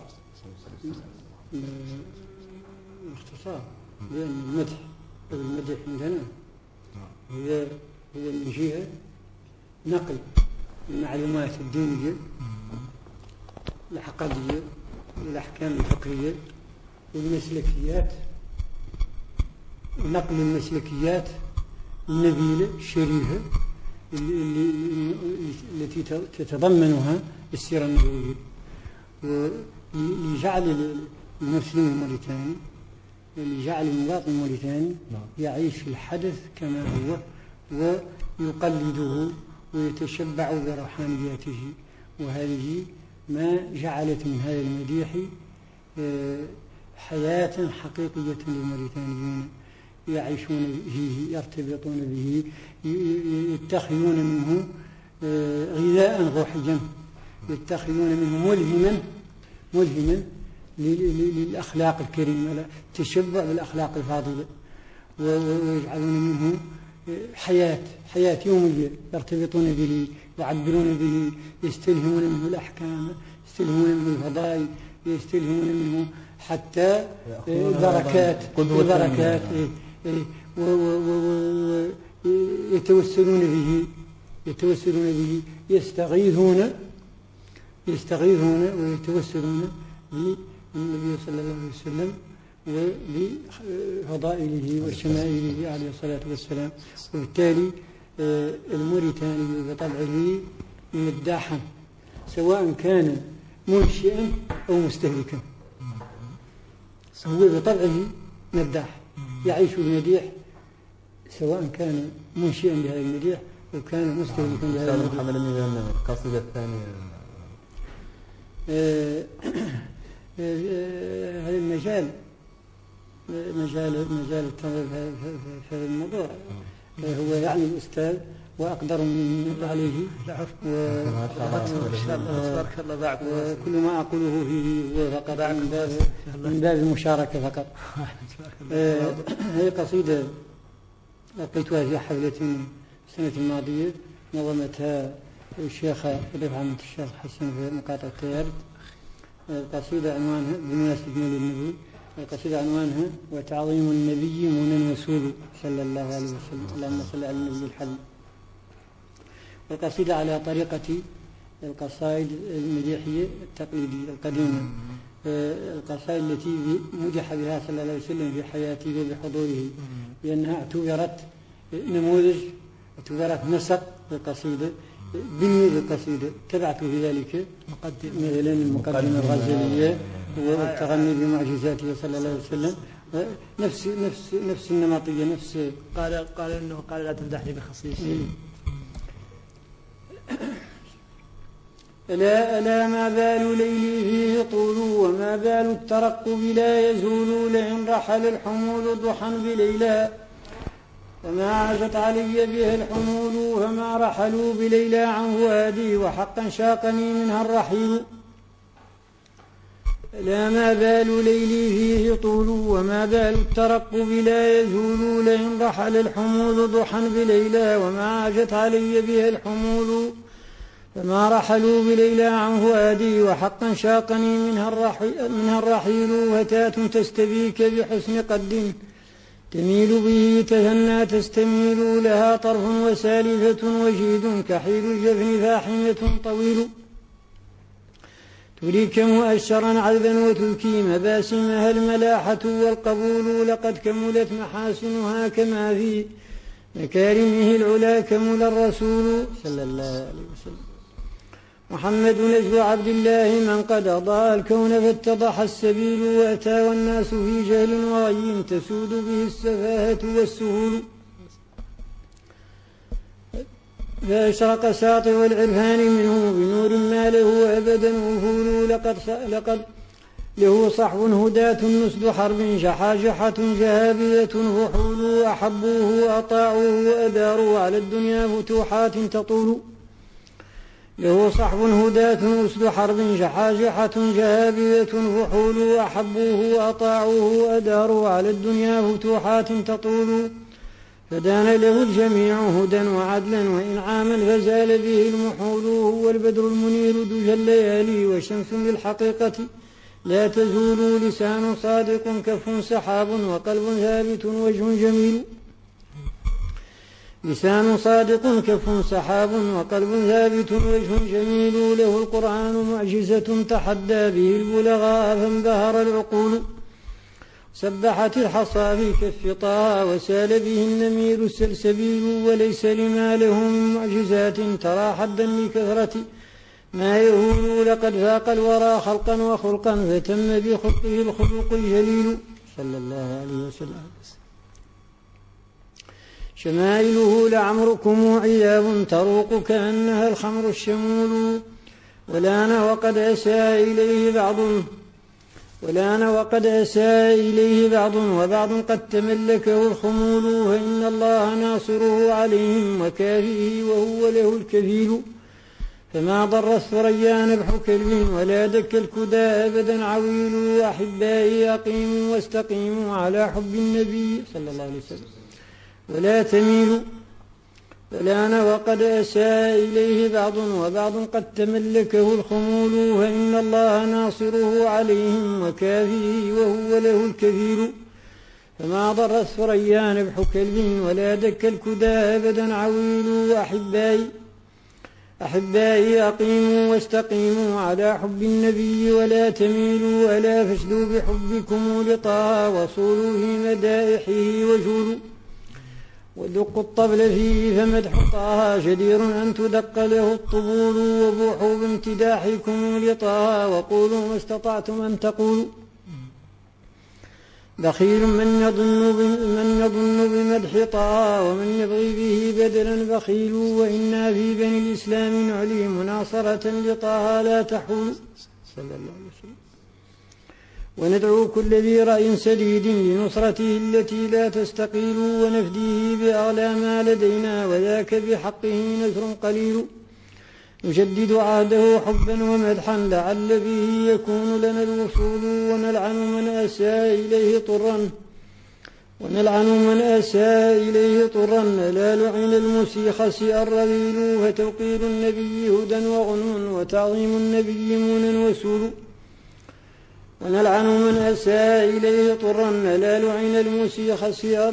باختصار بأن المدح والمدح عندنا هي هي من جهة نقل المعلومات الدينية العقدية والأحكام الفقهية والمسلكيات، نقل المسلكيات النبيلة الشريفة التي تتضمنها السيرة النبوية، لجعل المسلم الموريتاني لجعل المواطن الموريتاني يعيش الحدث كما هو ويقلده ويتشبع بروحانياته. وهذه ما جعلت من هذا المديح حياة حقيقية للموريتانيين يعيشون به، يرتبطون به، يتخذون منه غذاء روحيا، يتخذون منه ملهما ملهما للأخلاق الكريمة، التشبع بالأخلاق الفاضلة، ويجعلون منه حياة حياة يومية يرتبطون به، يعبرون به، يستلهمون منه الأحكام، يستلهمون منه الفضائل، يستلهمون منه حتى البركات البركات ويتوسلون به يتوسلون به يستغيثون يستغيثون ويتوسلون بالنبي صلى الله عليه وسلم وبفضائله وشمائله عليه الصلاة والسلام. وبالتالي الموريتاني بطبعه مداحا، سواء كان منشئا أو مستهلكا، هو بطبعه مداح يعيش المديح، سواء كان منشئا بهذا المديح أو كان مستهلكا بهذا المديح. محمد أمين القصيدة الثانية هذا المجال مجال مجال التنظير في هذا الموضوع هو يعني الأستاذ وأقدر من عليه، وكل ما أقوله فيه فقط من باب من باب المشاركة فقط. هذه قصيدة لقيتها في حفلة السنة الماضية نظمتها الشيخة رفعت الشيخ حسن في مقاطع القيارد. القصيدة عنوانها بمناسبة مولد النبي، القصيدة عنوانها وتعظيم النبي منى وسول صلى الله عليه وسلم، اللهم صل على النبي الحبيب. القصيدة على طريقة القصائد المديحية التقليدية القديمة، القصائد التي مدح بها صلى الله عليه وسلم في حياته وبحضوره، لأنها اعتبرت نموذج، اعتبرت نسق للقصيدة، بنية للقصيدة. تبعت في ذلك مثلا المقدمة الغزالية والتغني بمعجزاته صلى الله عليه وسلم، نفس نفس نفس النمطية، نفس قال قال انه قال لا تمدحني بخصيصي. ألا ألا ما بال ليلي فيه طول، وما بال الترقب لا يزول، لئن رحل الحمول ضحى بليلى، وما عاشت علي بها الحمول، فما رحلوا بليلى عن فؤادي، وحقا شاقني منها الرحيل. ألا ما بال ليلي فيه طول، وما بال الترقب لا يزول، لئن رحل الحمول ضحى بليلى، وما عاشت علي بها الحمول، فما رحلوا بليلى عن فؤادي، وحقا شاقني منها الرحيل, منها الرحيل. فتاة تستبيك بحسن قد، تميل به تثنى تستميل، لها طرف وسالفة وجيد، كحيل الجفن فاحمة طويل. تريك مؤشرا عذبا وتبكي مباسمها الملاحة والقبول، لقد كملت محاسنها كما في مكارمه العلا كمل الرسول صلى الله عليه وسلم. محمد نجل عبد الله من قد أضاء الكون فاتضح السبيل وأتى والناس في جهل وغي تسود به السفاهة والسهول فأشرق ساطع العرفان منه بنور ما له أبدا أفول لقد, لقد له صحو هداة نسد حرب شحاجحة جهابية فحول أحبوه وأطاعوه وأداروا على الدنيا فتوحات تطول له صحب هداة أسد حرب شحاجحة جهابية فحول أحبوه وأطاعوه وأداروا على الدنيا فتوحات تطول فدان له الجميع هدى وعدلا وإنعاما فزال به المحول هو البدر المنير دجى الليالي وشمس للحقيقة لا تزول لسان صادق كف سحاب وقلب ثابت وجه جميل لسان صادق كف سحاب وقلب ثابت وجه جميل له القرآن معجزة تحدى به البلغاء فانبهر العقول سبحت الحصى في كف طه وسال به النمير السلسبيل وليس لما له من معجزات ترى حدا لكثرة ما يهول لقد فاق الورى خلقا وخلقا فتم بخلقه الخلق الجليل صلى الله عليه وسلم شمائله لعمركم عياب تروق كأنها الخمر الشمول ولان وقد أساء إليه بعض ولان وقد أساء إليه بعض وبعض قد تملكه الخمول فإن الله ناصره عليهم وكافيه وهو له الكفيل فما ضر الثريا نبح كلب ولا دك الكدى أبدا عويل أحبائي أقيموا واستقيموا على حب النبي صلى الله عليه وسلم ولا تميلوا ولان وقد أساء إليه بعض وبعض قد تملكه الخمول فإن الله ناصره عليهم وكافيه وهو له الكفيل فما ضر الثريا نبح كلب ولا دك الكدى أبدا عويل أحبائي أحبائي أقيموا واستقيموا على حب النبي ولا تميلوا ولا فاشدوا بحبكم لطه وصولوا في مدائحه وجولوا ودقوا الطبل فيه فمدح طه جدير أن تدق له الطبول وبوحوا بامتداحكم لطه وقولوا ما استطعتم أن تقولوا بخيل من يظن من يظن بمدح طه ومن يبغي به بدلا بخيل وإنا في بني الإسلام نعلي مناصرة لطه لا تحول صلى الله عليه وسلم وندعو كل ذي رأي سديد لنصرته التي لا تستقيل ونفديه بأغلى ما لدينا وذاك بحقه نثر قليل نجدد عهده حبا ومدحا لعل به يكون لنا الوصول ونلعن من أساء إليه طرا ونلعن من أساء إليه طرا لا لعن المسيخ الرذيل فتوقير النبي هدى وغنم وتعظيم النبي منا وسول ونلعن من أساء إليه طرا لا لعن المسيخ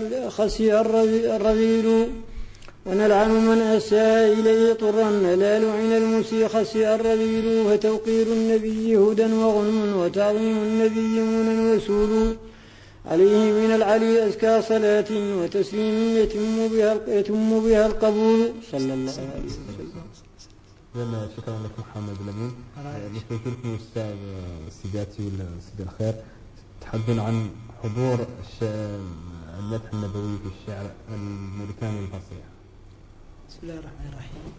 الرذيل ونلعن من أساء إليه طرا لا لعن المسيخ الرذيل فتوقير النبي هدى وغنم وتعظيم النبي منا وسول عليه من العلي أزكى صلاة وتسليم يتم بها, يتم بها القبول صلى الله عليه وسلم. شكرا لك محمد الأمين. مثل لكم الأستاذ السيداتي ولا سيد الخير تحدثون عن حضور المدح النبوي في الشعر الموريتاني الفصيح. بسم الله الرحمن الرحيم.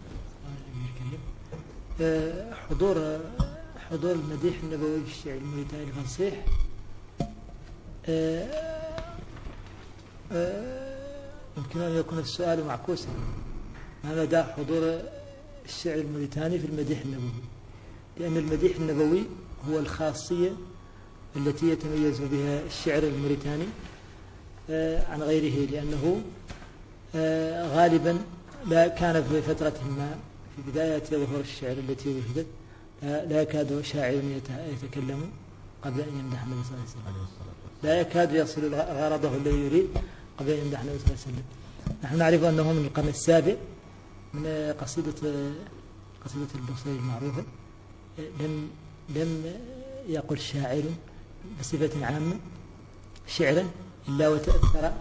حضور حضور المديح النبوي في الشعر الموريتاني الفصيح يمكن أن يكون السؤال معكوسا. ما مدى حضور الشعر الموريتاني في المديح النبوي؟ لأن المديح النبوي هو الخاصية التي يتميز بها الشعر الموريتاني عن غيره، لأنه غالبا لا كان في فترة ما في بداية ظهور الشعر التي وجدت لا يكاد شاعر يتكلم قبل أن يمدح النبي صلى الله عليه وسلم، لا يكاد يصل غرضه الذي يريد قبل أن يمدح النبي صلى الله عليه وسلم. نحن نعرف أنه من القرن السابع من قصيدة قصيدة البصيري المعروفة لم لم يقل شاعر بصفة عامة شعرا إلا وتأثر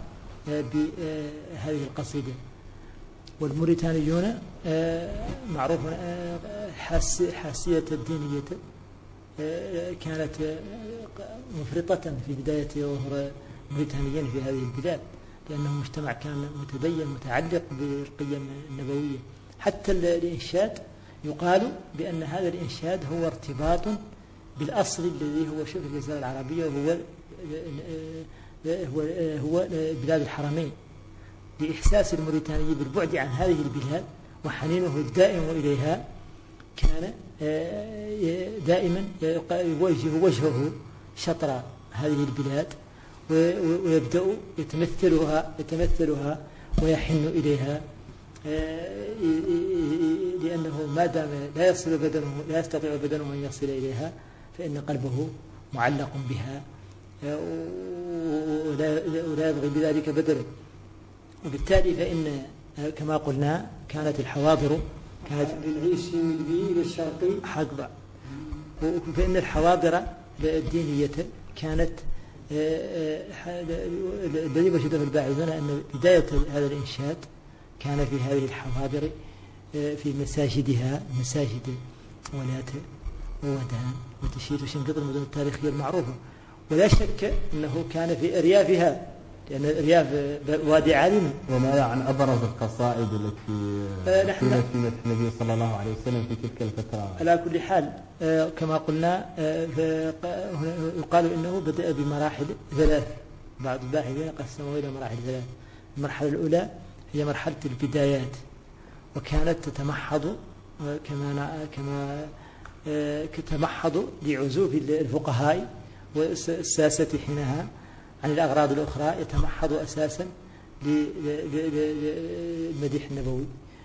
بهذه القصيدة. والموريتانيون معروف حاسية الدينية كانت مفرطة في بداية ظهور موريتانيين في هذه البلاد، لأنه مجتمع كان متدين متعلق بالقيم النبوية. حتى الإنشاد يقال بأن هذا الإنشاد هو ارتباط بالأصل الذي هو شبه الجزيرة العربية، وهو هو هو بلاد الحرمين، لإحساس الموريتاني بالبعد عن هذه البلاد وحنينه الدائم إليها. كان دائما يوجه وجهه شطر هذه البلاد ويبدأ يتمثلها يتمثلها ويحن إليها، لأنه ما دام لا يصل بدنه لا يستطيع بدنه أن يصل إليها، فإن قلبه معلق بها ولا يبغي بذلك بدنه. وبالتالي فإن كما قلنا كانت الحواضر كانت بالعيش من إلى الشرقي حقبة، فإن الحواضر الدينية كانت الذي وجده الباحثون أن بداية هذا الإنشاد كان في هذه الحواضر في مساجدها، مساجد ولاة وودان وتشير وشنقيط، المدن التاريخية المعروفة. ولا شك أنه كان في أريافها، لأن الأرياف وادي عالم. وماذا عن أبرز القصائد التي كانت في مدح النبي صلى الله عليه وسلم في تلك الفترة؟ على كل حال كما قلنا يقال إنه بدأ بمراحل ثلاث، بعض الباحثين قسموا إلى مراحل ثلاث. المرحلة الأولى هي مرحلة البدايات، وكانت تتمحض كما كما تتمحض لعزوف الفقهاء والساسة حينها عن الأغراض الأخرى، يتمحض أساسا للمديح النبوي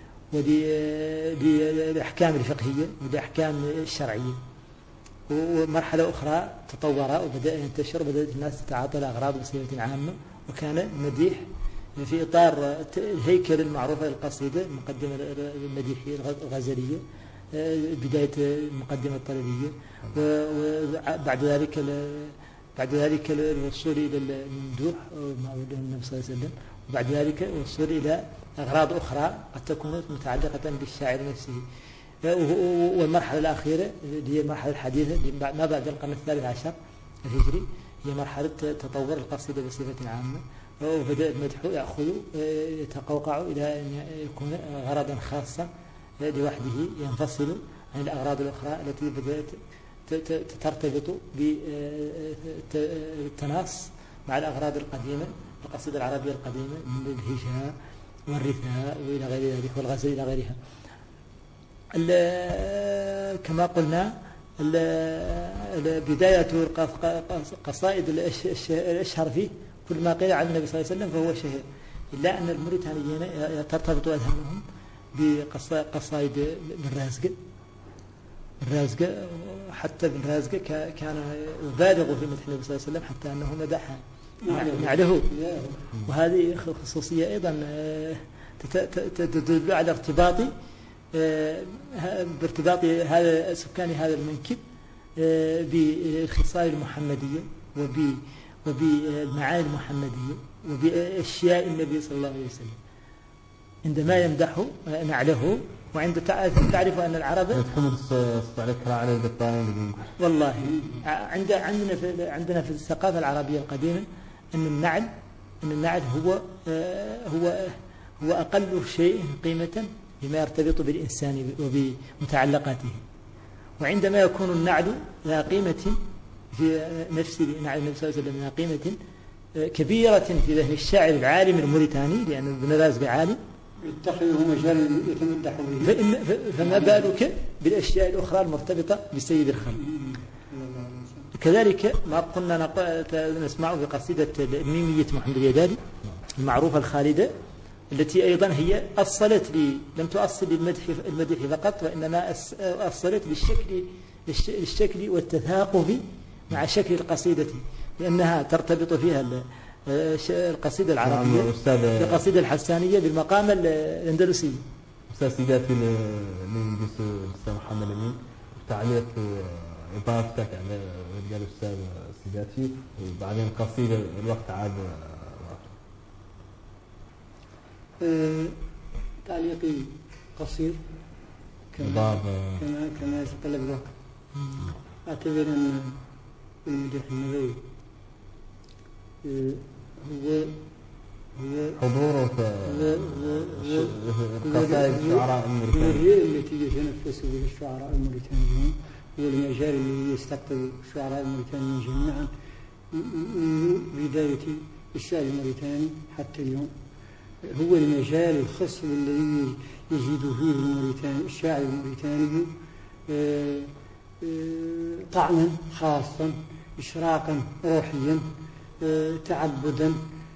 وللأحكام الفقهية والأحكام الشرعية. ومرحلة أخرى تطور وبدأ ينتشر، وبدأت الناس تتعاطى الأغراض بصفة عامة، وكان المديح في إطار الهيكل المعروف للقصيدة، المقدمة المديحية الغزلية، بداية المقدمة الطلبية، وبعد ذلك بعد ذلك الوصول إلى الممدوح النبي صلى الله عليه وسلم، وبعد ذلك الوصول إلى أغراض أخرى قد تكون متعلقة بالشاعر نفسه. والمرحلة الأخيرة اللي هي المرحلة الحديثة ما بعد القرن الثالث عشر الهجري هي مرحلة تطور القصيدة بصفة عامة، وبدأ المدح يأخذ يتقوقع إلى أن يكون غرضا خاصا لوحده ينفصل عن الأغراض الأخرى التي بدأت ترتبط بالتناص مع الأغراض القديمة، القصيدة العربية القديمة من الهجاء والرثاء وإلى غير ذلك والغزل إلى غيرها. كما قلنا بداية قصائد الأشهر فيه كل ما قيل عن النبي صلى الله عليه وسلم فهو شهير، إلا أن الموريتانيين ترتبط أذهانهم بقصائد بن رازقة. بن رازقة حتى بن رازقة كان يبالغ في مدح النبي صلى الله عليه وسلم حتى أنه مدحه نعله، وهذه خصوصية أيضا تدل على ارتباط بارتباط هذا سكان هذا المنكب بالخصال المحمدية وبالمعاني المحمدية وبأشياء النبي صلى الله عليه وسلم عندما يمدح نعله. وعند تعرف أن العرب والله عند عندنا في عندنا في الثقافة العربية القديمة أن النعل أن النعل هو هو هو أقل شيء قيمة بما يرتبط بالإنسان وبمتعلقاته. وعندما يكون النعل ذا قيمة في نفس نعل النبي صلى الله عليه وسلم ذا قيمة كبيرة في ذهن الشاعر العالم الموريتاني، لأن ابن رازق عالم يتخذه مجال يتمدح به، فما بالك بالأشياء الأخرى المرتبطة بسيد الخلق. كذلك ما قلنا نسمعه في قصيدة الميمية محمد اليدالي المعروفة الخالدة، التي أيضا هي أصلت لي لم تؤصل للمدح المدح فقط، وإنما أصلت للشكل للشكل والتثاقب مع شكل القصيدة، لأنها ترتبط فيها القصيدة العربية القصيدة الحسانية بالمقام الأندلسي. أستاذ سيداتي للمهندس الأستاذ محمد أمين تعليق إضافتك على رجال الأستاذ سيداتي، وبعدين قصيدة الوقت عاد أه تعليقي قصير. كما كما, كما يتطلب ذلك. أعتبر أن المديح النبوي هو هو حضوره في قصائد الشعراء الموريتانيين التي يتنفس بها الشعراء الموريتانيين، هو المجال الذي يستقطب الشعراء الموريتانيين جميعا منذ بداية الشعر الموريتاني حتى اليوم. هو المجال الخاص الذي يجد فيه الموريتاني الشاعر الموريتاني طعما خاصا، إشراقا روحيا، تعبدا،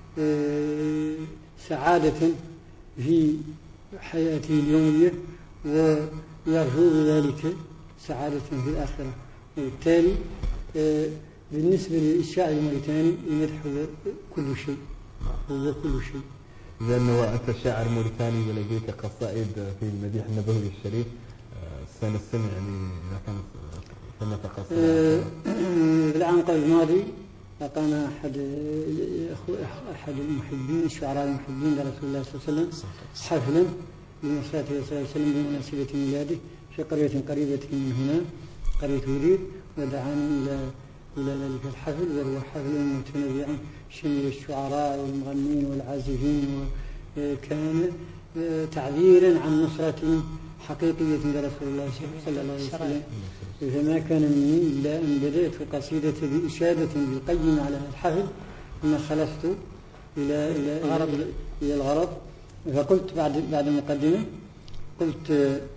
سعادة في حياته اليومية، ويرجو بذلك سعادة في الآخرة. وبالتالي بالنسبة للشاعر الموريتاني المدح هو كل شيء، هو كل شيء. لأنه أنت شاعر موريتاني ولديك قصائد في المديح النبوي الشريف، سنستمع يعني إذا كانت ثمة قصائد. في العام قبل الماضي أقام أحد أحد المحبين الشعراء المحبين لرسول الله صلى الله عليه وسلم حفلا لمصلاته صلى الله عليه وسلم بمناسبة ميلاده في قرية قريبة من هنا، قرية ودير، ودعاني إلى إلى ذلك الحفل، وهو حفل متنوع شمل الشعراء والمغنين والعازفين، وكان تعبيرا عن نصرة حقيقية لرسول الله صلى الله عليه وسلم. فما كان مني إلا أن بدأت القصيدة بإشادة بالقيم على الحفل، ثم خلصت إلى إلى الغرض إلى الغرض فقلت بعد بعد مقدمة قلت: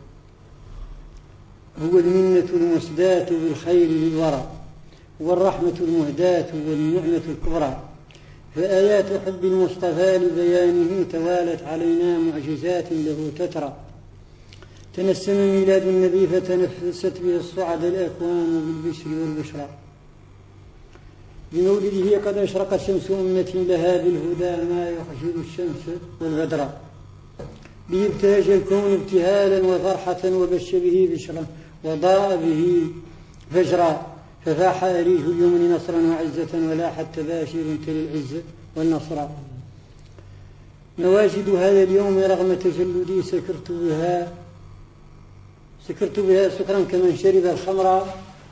هو المنة المسداة بالخير للورى، والرحمة المهداة والنعمة الكبرى، فآيات حب المصطفى لبيانه توالت علينا معجزات له تترى. تنسم ميلاد النبي فتنفست به الصعد الأكوان بالبشر والبشرى. بمولده قد أشرقت شمس أمة لها بالهدى ما يخجل الشمس والبدر. به ابتهج الكون ابتهالا وفرحة، وبش به بشرا وضاء به فجرا، ففاح أريه اليمن نصرا وعزة، ولاحت تباشر تلي العزة والنصر. نواجد هذا اليوم رغم تجلدي سكرت بها سكرت بها سكرا كمن شرب الخمر.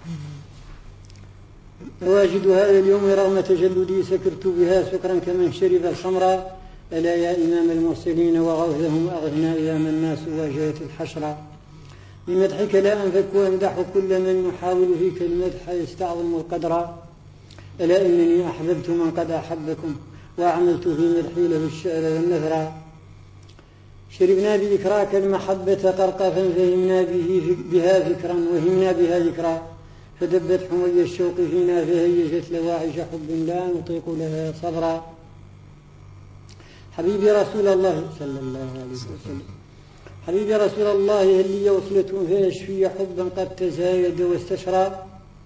نواجد هذا اليوم رغم تجلدي سكرت بها سكرا كمن شرب الخمر. ألا يا إمام المرسلين وغوثهم أغثنا إذا ما الناس واجهت الحشر. بمدحك لا أنفك وأمدح كل من يحاول فيك المدح يستعظم القدر. ألا إنني أحببت من قد أحبكم، وأعملت في مدحي له الشعر والنثر. شربنا بذكراك المحبة قرقفا، فهمنا به بها فكرا وهمنا بها ذكرا، فدبت حمي الشوق فينا فهيجت لواعش حب لا نطيق لها صبرا. حبيبي رسول الله صلى الله عليه وسلم، حبيبي رسول الله، هل لي وصلة فيشفي حبا قد تزايد واستشرى.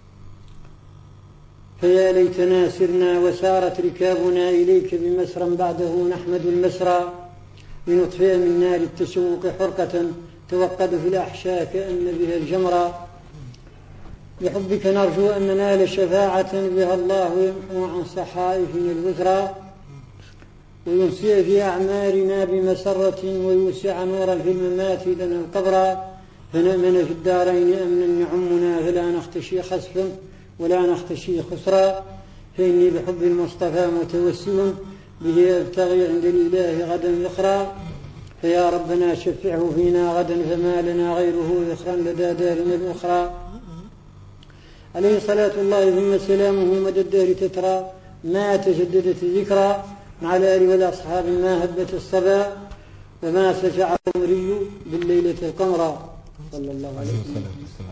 فيا ليتنا سرنا وسارت ركابنا إليك بمسرا بعده نحمد المسرى، لنطفئ من نار التشوق حرقة توقد في الأحشاء كأن بها الجمرة. بحبك نرجو أن ننال شفاعة بها الله يمحو عن صحائفنا الوزرى، وينسي في أعمارنا بمسرة، ويوسع نورا في الممات لنا القبر. فنأمن في الدارين أمنا يعمنا، فلا نختشي خسفا ولا نختشي خسرا. فإني بحب المصطفى متوسل، به أبتغي عند الإله غدا ذخرا. فيا ربنا شفعه فينا غدا، فما لنا غيره ذخرا لدى دارنا الأخرى. عليه صلاة الله ثم سلامه مدى الدهر تترى، ما تجددت الذكرى مع الآل والأصحاب ما هبت الصبا، وما سجع القمري بالليلة القمرى صلى الله عليه وسلم.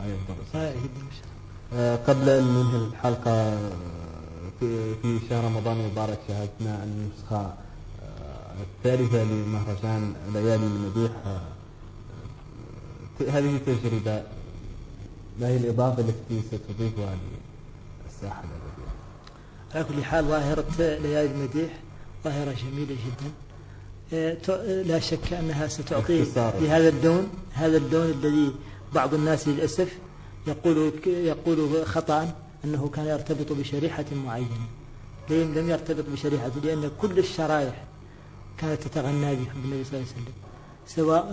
قبل أن ننهي الحلقة في شهر رمضان المبارك شاهدنا النسخة الثالثة لمهرجان ليالي المديح. هذه تجربة، ما هي الإضافة التي ستضيفها للساحة الأدبية؟ على كل حال ظاهرة ليالي المديح ظاهرة جميلة جدا، لا شك أنها ستعطي في هذا الدون هذا الدون الذي بعض الناس للأسف يقول يقول خطأ أنه كان يرتبط بشريحة معينة. لم يرتبط بشريحة، لأن كل الشرائح كانت تتغنى بحب النبي صلى الله عليه وسلم. سواء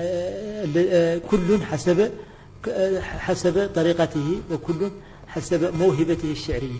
كل حسب حسب طريقته وكل حسب موهبته الشعرية.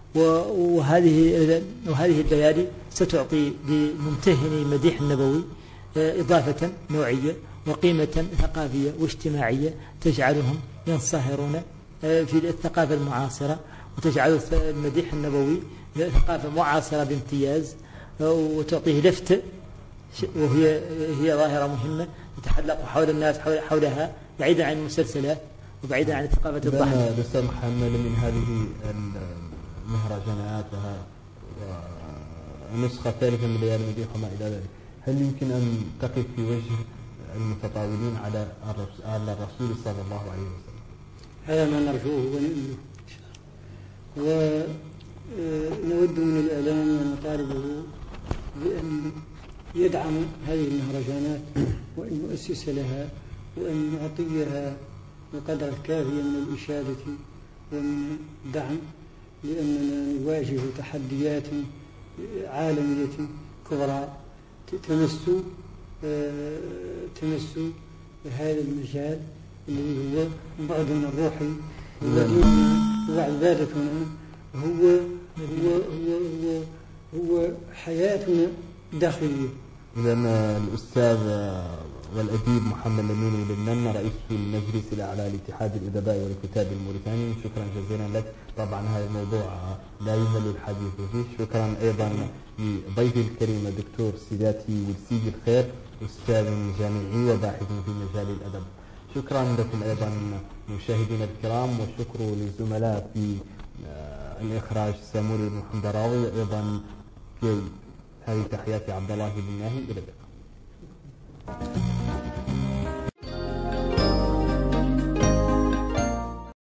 وهذه وهذه الليالي ستعطي لممتهني المديح النبوي إضافة نوعية وقيمة ثقافية واجتماعية تجعلهم ينصهرون في الثقافة المعاصرة، وتجعل المديح النبوي ثقافة معاصرة بامتياز، وتعطيه لفتة، وهي هي ظاهرة مهمة تتحلق حول الناس حول حولها بعيدا عن المسلسلات وبعيدا عن ثقافة الضحك. الأستاذ محمد، من هذه المهرجانات ونسخة ثالثة من ليالي المديح وما إلى ذلك، هل يمكن أن تقف في وجه المتطاولين على على الرسول صلى الله عليه وسلم؟ هذا ما نرجوه ونؤمنه ونود من الإعلام ونطالبه بأن يدعم هذه المهرجانات وأن يؤسس لها وأن يعطيها القدر الكافي من الإشادة ومن الدعم، لأننا نواجه تحديات عالمية كبرى تمس تمس هذا المجال الذي هو بعدنا الروحي وعبادتنا، هو هو هو هو, هو حياتنا الداخلية. إذا الأستاذ والأديب محمد لمين لمن رئيس المجلس الأعلى لاتحاد الأدباء والكتاب الموريتاني، شكرا جزيلا لك. طبعا هذا الموضوع لا يمل الحديث فيه. شكرا أيضا لضيفي الكريم الدكتور سيداتي والسيد الخير، أستاذ جامعي وباحث في مجال الأدب. شكرا لكم أيضا مشاهدينا الكرام، والشكر للزملاء في الإخراج ساموري المحمدراوي، أيضا في هذه تحياتي عبد الله بن ناهي. إلى اللقاء.